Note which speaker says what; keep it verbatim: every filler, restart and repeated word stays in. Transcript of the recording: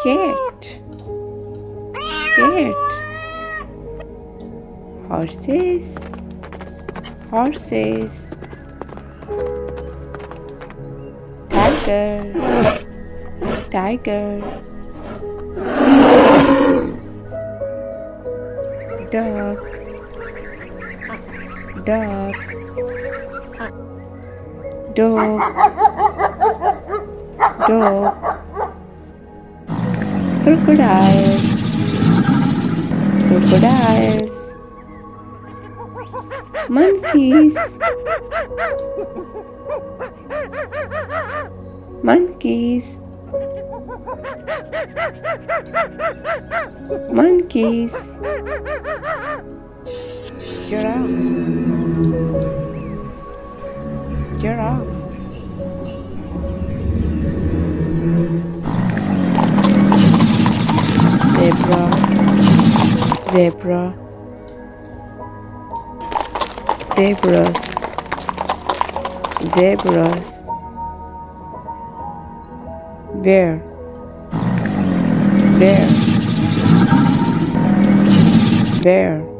Speaker 1: cat, cat. Horses, horses. Tiger, tiger. Duck, duck. Dog, dog. Crocodiles, crocodiles. Monkeys, monkeys, monkeys. Giraffe, giraffe. Zebra, zebra. Zebras, zebras. Bear, bear, bear.